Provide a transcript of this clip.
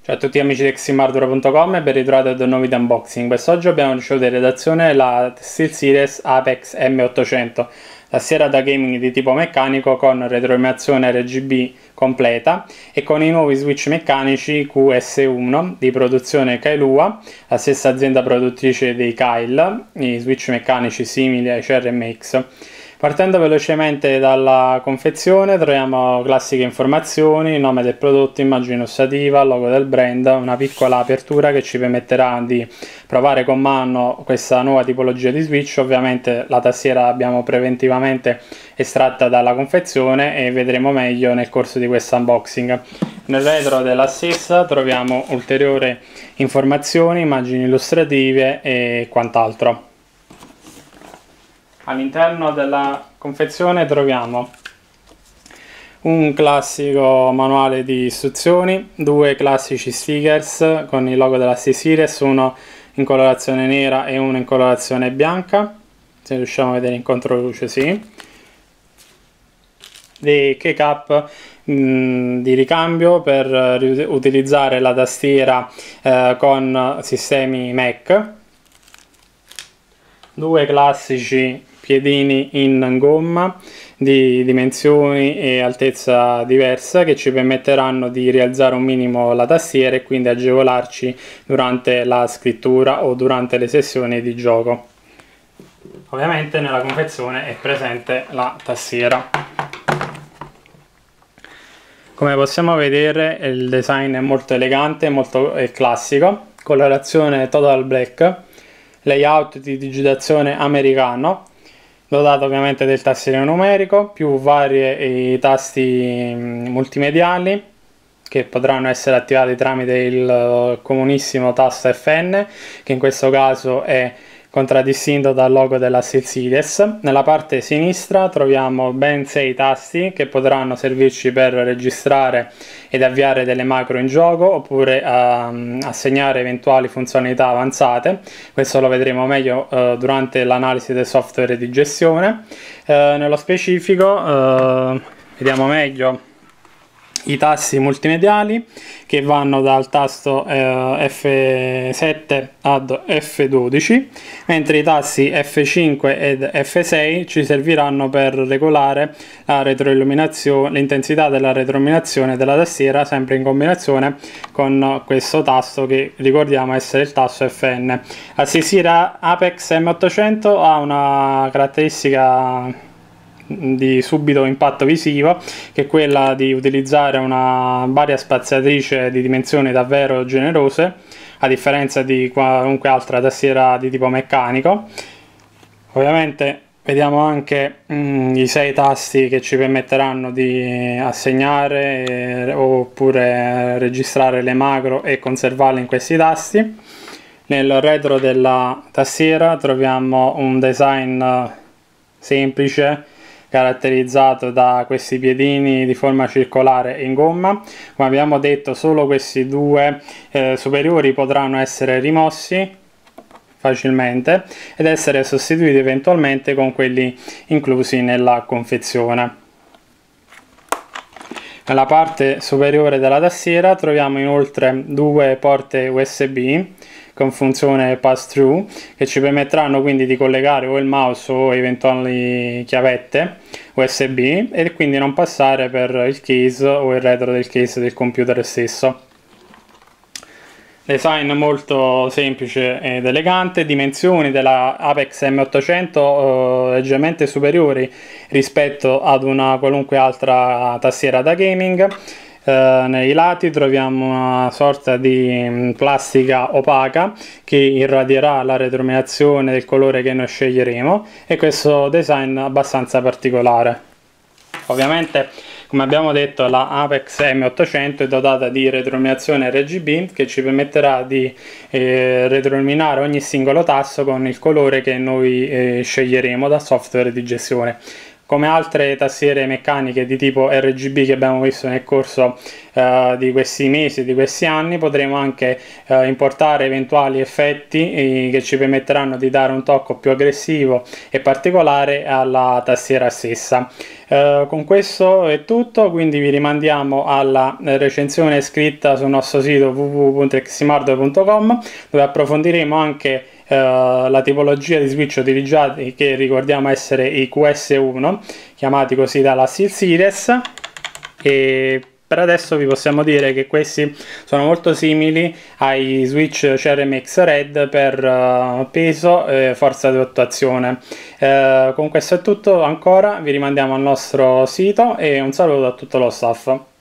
Ciao a tutti amici di ximarduro.com e ben ritrovati ad un nuovo video unboxing. Quest'oggi abbiamo ricevuto in redazione la SteelSeries Apex M800, tastiera da gaming di tipo meccanico con retroilluminazione RGB completa e con i nuovi switch meccanici QS1 di produzione Kailua, la stessa azienda produttrice dei Kyle, i switch meccanici simili ai CRMX. Partendo velocemente dalla confezione troviamo classiche informazioni, nome del prodotto, immagine illustrativa, logo del brand, una piccola apertura che ci permetterà di provare con mano questa nuova tipologia di switch. Ovviamente la tastiera l'abbiamo preventivamente estratta dalla confezione e vedremo meglio nel corso di questo unboxing. Nel retro della stessa troviamo ulteriori informazioni, immagini illustrative e quant'altro. All'interno della confezione troviamo un classico manuale di istruzioni, due classici stickers con il logo della SteelSeries, uno in colorazione nera e uno in colorazione bianca, se riusciamo a vedere in controluce, sì. Dei keycap di ricambio per utilizzare la tastiera con sistemi Mac, due classici piedini in gomma di dimensioni e altezza diversa che ci permetteranno di rialzare un minimo la tastiera e quindi agevolarci durante la scrittura o durante le sessioni di gioco. Ovviamente nella confezione è presente la tastiera. Come possiamo vedere il design è molto elegante, molto classico, colorazione total black, layout di digitazione americano, dotato ovviamente del tastierino numerico, più vari tasti multimediali che potranno essere attivati tramite il comunissimo tasto FN, che in questo caso è contraddistinto dal logo della SteelSeries. Nella parte sinistra troviamo ben 6 tasti che potranno servirci per registrare ed avviare delle macro in gioco oppure assegnare eventuali funzionalità avanzate. Questo lo vedremo meglio durante l'analisi del software di gestione. Nello specifico vediamo meglio i tasti multimediali che vanno dal tasto F7 ad F12, mentre i tasti F5 ed F6 ci serviranno per regolare la retroilluminazione, l'intensità della retroilluminazione della tastiera, sempre in combinazione con questo tasto che ricordiamo essere il tasto FN. La SteelSeries Apex M800 ha una caratteristica di subito impatto visivo, che è quella di utilizzare una baria spaziatrice di dimensioni davvero generose, a differenza di qualunque altra tastiera di tipo meccanico. Ovviamente vediamo anche i 6 tasti che ci permetteranno di assegnare oppure registrare le macro e conservarle in questi tasti. Nel retro della tastiera troviamo un design semplice caratterizzato da questi piedini di forma circolare in gomma. Come abbiamo detto, solo questi due superiori potranno essere rimossi facilmente ed essere sostituiti eventualmente con quelli inclusi nella confezione. Nella parte superiore della tastiera troviamo inoltre due porte USB con funzione pass-through che ci permetteranno quindi di collegare o il mouse o eventuali chiavette USB e quindi non passare per il case o il retro del case del computer stesso. Design molto semplice ed elegante, dimensioni della Apex M800 leggermente superiori rispetto ad una qualunque altra tastiera da gaming. Nei lati troviamo una sorta di plastica opaca che irradierà la retroilluminazione del colore che noi sceglieremo e questo design abbastanza particolare. Ovviamente, come abbiamo detto, la Apex M800 è dotata di retroilluminazione RGB che ci permetterà di retroilluminare ogni singolo tasto con il colore che noi sceglieremo dal software di gestione. come altre tastiere meccaniche di tipo RGB che abbiamo visto nel corso di questi mesi, di questi anni, potremo anche importare eventuali effetti che ci permetteranno di dare un tocco più aggressivo e particolare alla tastiera stessa. Con questo è tutto, quindi vi rimandiamo alla recensione scritta sul nostro sito www.ximardware.com, dove approfondiremo anche la tipologia di switch utilizzati, che ricordiamo essere i QS1, chiamati così dalla SteelSeries. E per adesso vi possiamo dire che questi sono molto simili ai switch CRMX Red per peso e forza di attuazione. Con questo è tutto ancora, vi rimandiamo al nostro sito e un saluto a tutto lo staff.